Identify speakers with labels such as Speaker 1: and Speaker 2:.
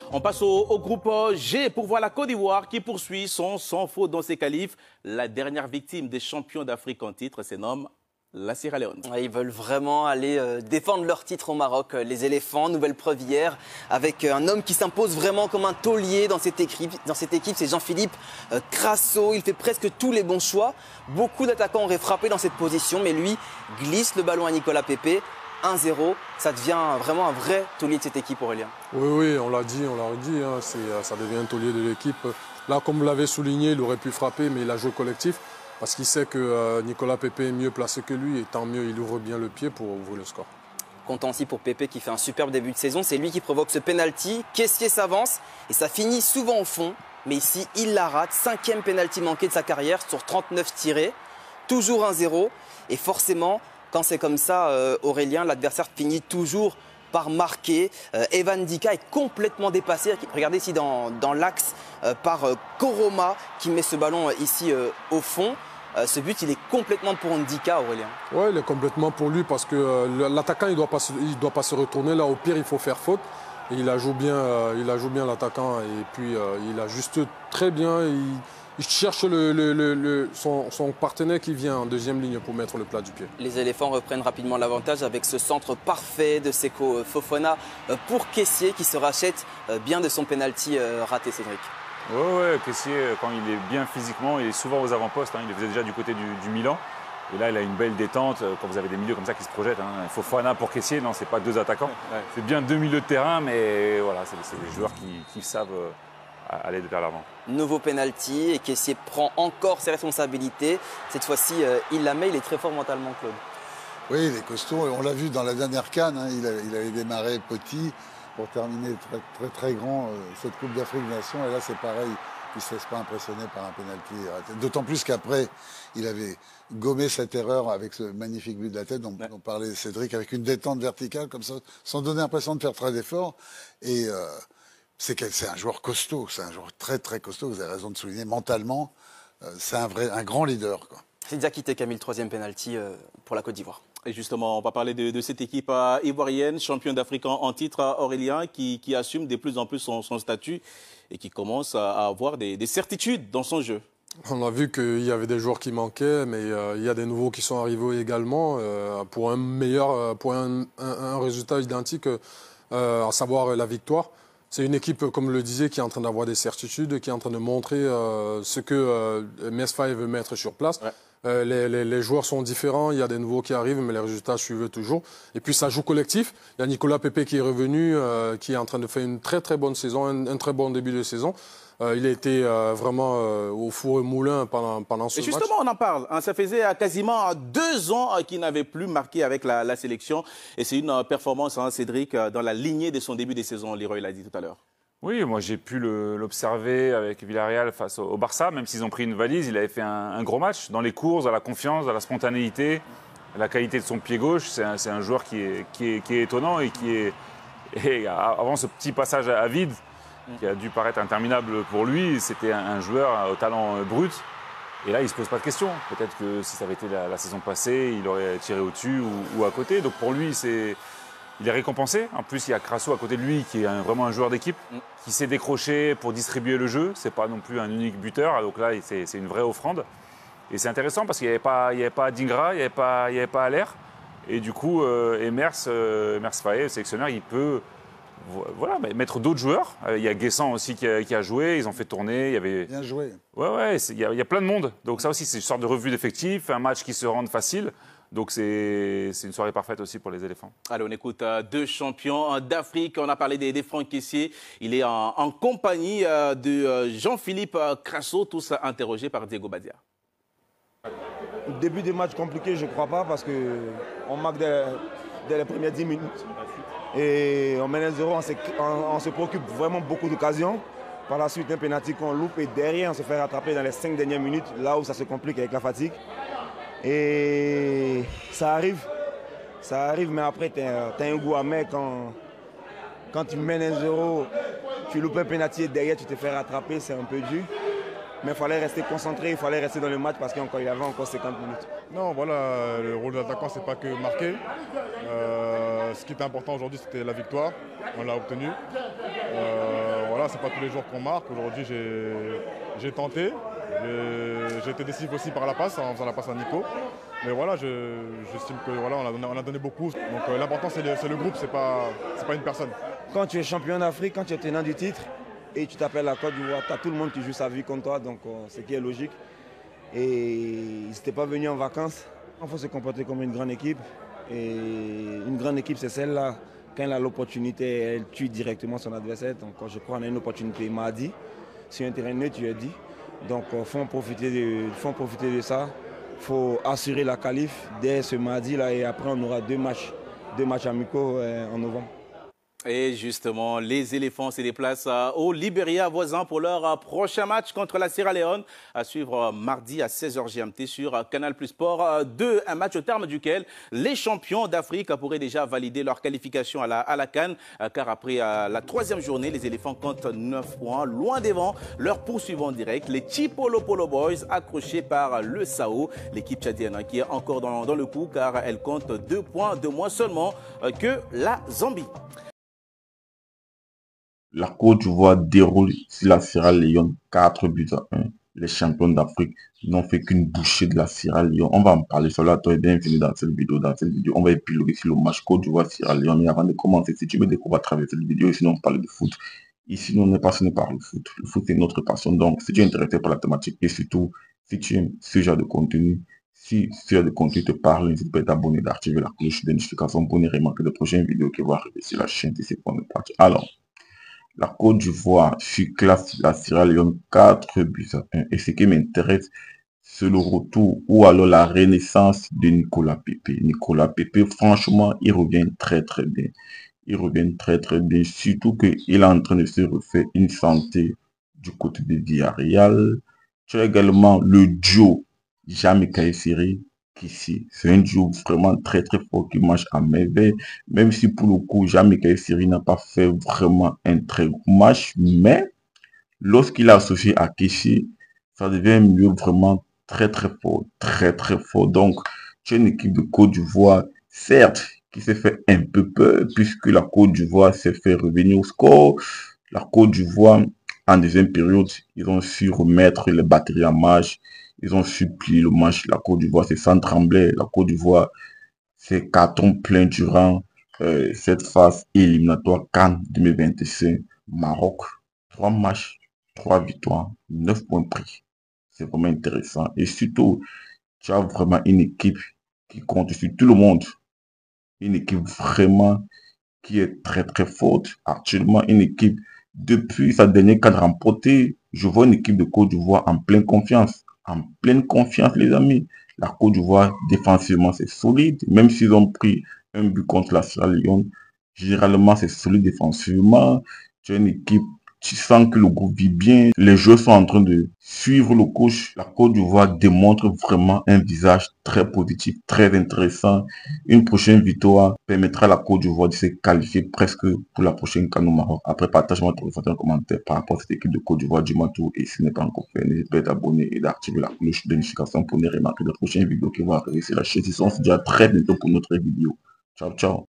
Speaker 1: On passe au groupe G pour voir la Côte d'Ivoire qui poursuit son sans faute dans ses qualifs. La dernière victime des champions d'Afrique en titre se nomme la Sierra Leone.
Speaker 2: Ils veulent vraiment aller défendre leur titre au Maroc. Les éléphants, nouvelle preuve hier, avec un homme qui s'impose vraiment comme un taulier dans cette équipe. C'est Jean-Philippe Crasso. Il fait presque tous les bons choix. Beaucoup d'attaquants auraient frappé dans cette position, mais lui glisse le ballon à Nicolas Pepe. 1-0, ça devient vraiment un vrai taulier de cette équipe, Aurélien.
Speaker 3: Oui, on l'a dit, hein, ça devient un taulier de l'équipe. Là, comme vous l'avez souligné, il aurait pu frapper, mais il a joué collectif parce qu'il sait que Nicolas Pepe est mieux placé que lui et tant mieux, il ouvre bien le pied pour ouvrir le score.
Speaker 2: Content aussi pour Pepe qui fait un superbe début de saison. C'est lui qui provoque ce penalty. Kessié s'avance et ça finit souvent au fond. Mais ici, il la rate. 5e penalty manqué de sa carrière sur 39 tirés. Toujours 1-0. Et forcément, quand c'est comme ça, Aurélien, l'adversaire finit toujours par marquer. Evan Dika est complètement dépassé. Regardez ici dans l'axe par Koroma qui met ce ballon ici au fond. Ce but, il est complètement pour Ndika, Aurélien.
Speaker 3: Oui, il est complètement pour lui parce que l'attaquant, il ne doit pas se retourner. Là, au pire, il faut faire faute. Et il joue bien l'attaquant et puis il ajuste très bien. Il cherche son partenaire qui vient en deuxième ligne pour mettre le plat du pied.
Speaker 2: Les éléphants reprennent rapidement l'avantage avec ce centre parfait de Seko Fofana pour Kessié qui se rachète bien de son penalty raté, Cédric.
Speaker 4: Ouais, Kessié, quand il est bien physiquement, il est souvent aux avant-postes. Hein, il le faisait déjà du côté du Milan. Et là, il a une belle détente. Quand vous avez des milieux comme ça qui se projettent, hein. Fofana pour Kessié, non, c'est pas deux attaquants. Ouais. C'est bien deux milieux de terrain, mais voilà, c'est des joueurs qui savent aller vers l'avant.
Speaker 2: Nouveau penalty et Kessié prend encore ses responsabilités. Cette fois-ci, il la met. Il est très fort mentalement, Claude.
Speaker 5: Oui, il est costaud. On l'a vu dans la dernière CAN. Hein, il avait démarré petit pour terminer très grand cette Coupe d'Afrique des Nations. Et là, c'est pareil. Il ne se laisse pas impressionner par un pénalty raté. D'autant plus qu'après, il avait gommé cette erreur avec ce magnifique but de la tête dont parlait Cédric, avec une détente verticale comme ça, sans donner l'impression de faire très d'efforts. Et c'est un joueur costaud, c'est un joueur très costaud. Vous avez raison de souligner. Mentalement, c'est un grand leader, quoi.
Speaker 2: C'est Diakité qui a mis le 3e penalty pour la Côte d'Ivoire.
Speaker 1: Et justement, on va parler de cette équipe ivoirienne, championne d'Afrique en titre, Aurélien, qui assume de plus en plus son statut et qui commence à avoir des certitudes dans son jeu.
Speaker 3: On a vu qu'il y avait des joueurs qui manquaient, mais il y a des nouveaux qui sont arrivés également pour un résultat identique, à savoir la victoire. C'est une équipe, comme le disait, qui est en train d'avoir des certitudes, qui est en train de montrer ce que Mesfaye veut mettre sur place. Ouais. Les joueurs sont différents, il y a des nouveaux qui arrivent, mais les résultats suivent toujours. Et puis ça joue collectif. Il y a Nicolas Pepe qui est revenu, qui est en train de faire une très bonne saison, un très bon début de saison. Il a été vraiment au four et moulin pendant ce match.
Speaker 1: Et justement, on en parle. Hein, ça faisait quasiment 2 ans qu'il n'avait plus marqué avec la sélection. Et c'est une performance, hein, Cédric, dans la lignée de son début de saison, Leroy l'a dit tout à l'heure.
Speaker 4: Oui, moi j'ai pu l'observer avec Villarreal face au Barça. Même s'ils ont pris une valise, il avait fait un gros match. Dans les courses, dans la confiance, dans la spontanéité, la qualité de son pied gauche. C'est un joueur qui est étonnant et qui est... Et avant ce petit passage à vide, qui a dû paraître interminable pour lui, c'était un joueur au talent brut. Et là, il ne se pose pas de questions. Peut-être que si ça avait été la saison passée, il aurait tiré au-dessus ou à côté. Donc pour lui, il est récompensé. En plus, il y a Crasso à côté de lui, qui est vraiment un joueur d'équipe, qui s'est décroché pour distribuer le jeu. Ce n'est pas non plus un unique buteur. Donc là, c'est une vraie offrande. Et c'est intéressant parce qu'il n'y avait pas Dingra, il n'y avait pas Aller. Et du coup, Emers Faye, le sélectionneur, il peut... Voilà, mettre d'autres joueurs. Il y a Guessant aussi qui a joué, ils ont fait tourner. Il y avait...
Speaker 5: Bien joué.
Speaker 4: Ouais, il y a plein de monde. Donc ça aussi, c'est une sorte de revue d'effectifs, un match qui se rende facile. Donc c'est une soirée parfaite aussi pour les éléphants.
Speaker 1: Allez, on écoute 2 champions d'Afrique. On a parlé des Franck Kessié. Il est en compagnie de Jean-Philippe Crasso, tous interrogés par Diego Badia.
Speaker 6: Début des matchs compliqués, je ne crois pas, parce qu'on marque dès les premières 10 minutes. Et on mène 1-0, on se préoccupe vraiment beaucoup d'occasions. Par la suite, un pénalty qu'on loupe et derrière, on se fait rattraper dans les 5 dernières minutes, là où ça se complique avec la fatigue. Et ça arrive, mais après, tu as un goût amer quand tu mènes 1-0, tu loupes un pénalty et derrière, tu te fais rattraper, c'est un peu dur. Mais il fallait rester concentré, il fallait rester dans le match parce qu'il y avait encore 50 minutes.
Speaker 7: Non, voilà, le rôle de l'attaquant, c'est pas que marquer. Ce qui était important aujourd'hui, c'était la victoire. On l'a obtenue. voilà, c'est pas tous les jours qu'on marque. Aujourd'hui, j'ai tenté. J'ai été décisif aussi par la passe, en faisant la passe à Nico. Mais voilà, j'estime que voilà, on a donné beaucoup. Donc l'important, c'est le groupe, c'est pas une personne.
Speaker 6: Quand tu es champion d'Afrique, quand tu es tenant du titre et tu t'appelles la Côte d'Ivoire, tu as tout le monde qui joue sa vie contre toi, donc ce qui est logique. Et ils n'étaient pas venus en vacances. Il faut se comporter comme une grande équipe. Et une grande équipe, c'est celle-là. Quand elle a l'opportunité, elle tue directement son adversaire. Donc je crois qu'on a une opportunité mardi. Sur un terrain neutre, tu as dit. Donc il faut en profiter de ça. Il faut assurer la qualif dès ce mardi-là. Et après, on aura deux matchs amicaux en novembre.
Speaker 1: Et justement, les éléphants se déplacent au Libéria voisin pour leur prochain match contre la Sierra Leone, à suivre mardi à 16h GMT sur Canal Plus Sport 2. Un match au terme duquel les champions d'Afrique pourraient déjà valider leur qualification à la CAN, car après la troisième journée, les éléphants comptent 9 points, loin devant leur poursuivant direct, les Chipolo Polo Boys, accrochés par le SAO, l'équipe tchadienne qui est encore dans le coup, car elle compte 2 points de moins seulement que la Zambie.
Speaker 8: La Côte d'Ivoire déroule sur la Sierra Leone 4-1. Les champions d'Afrique n'ont fait qu'une bouchée de la Sierra Leone. On va en parler sur la toi et bienvenue dans cette vidéo. Dans cette vidéo, on va épiloguer sur le match Côte d'Ivoire-Sierra Leone. Mais avant de commencer, si tu me découvres à travers cette vidéo, sinon on parle de foot. Ici, on est passionné par le foot. Le foot est notre passion. Donc, si tu es intéressé par la thématique et surtout, si tu aimes ce genre de contenu, si ce genre de contenu te parle, n'hésite pas à t'abonner, d'activer la cloche de notification pour ne rien manquer de prochaines vidéos qui vont arriver sur la chaîne de ces points de partie. Alors, la Côte d'Ivoire surclasse la Sierra Leone 4-1. Et ce qui m'intéresse, c'est le retour ou alors la renaissance de Nicolas Pepe. Nicolas Pepe, franchement, il revient très bien. Il revient très bien, surtout qu'il est en train de se refaire une santé du côté de Villarreal. Tu as également le duo Jamie Kayseri, ici. C'est un duo vraiment très fort qui marche à merveille, même si pour le coup, Jamie Kayseri n'a pas fait vraiment un très gros match, mais lorsqu'il est associé à Keshi, ça devient un milieu vraiment très fort, très fort. Donc, tu as une équipe de Côte d'Ivoire, certes, qui s'est fait un peu peur, puisque la Côte d'Ivoire s'est fait revenir au score. La Côte d'Ivoire, en deuxième période, ils ont su remettre les batteries en marche. Ils ont su plier le match. La Côte d'Ivoire, c'est sans trembler. La Côte d'Ivoire, c'est carton plein durant cette phase éliminatoire CAN 2025. Maroc, 3 matchs, 3 victoires, 9 points pris. C'est vraiment intéressant. Et surtout, tu as vraiment une équipe qui compte sur tout le monde. Une équipe vraiment qui est très forte. Actuellement, une équipe, depuis sa dernière cadre remportée, je vois une équipe de Côte d'Ivoire en pleine confiance. En pleine confiance, les amis. La Côte d'Ivoire, défensivement, c'est solide. Même s'ils ont pris un but contre la Sierra Leone, généralement, c'est solide défensivement. Tu as une équipe, tu sens que le groupe vit bien. Les joueurs sont en train de suivre le coach. La Côte d'Ivoire démontre vraiment un visage très positif, très intéressant. Une prochaine victoire permettra à la Côte d'Ivoire de se qualifier presque pour la prochaine CAN au Maroc. Après, partage-moi ton ressenti en commentaire par rapport à cette équipe de Côte d'Ivoire du Matou. Et si ce n'est pas encore fait, n'hésite pas à t'abonner et d'activer la cloche de notification pour ne rien manquer de prochaines vidéos qui vont arriver sur la chaîne. On se dit à très bientôt pour notre vidéo. Ciao.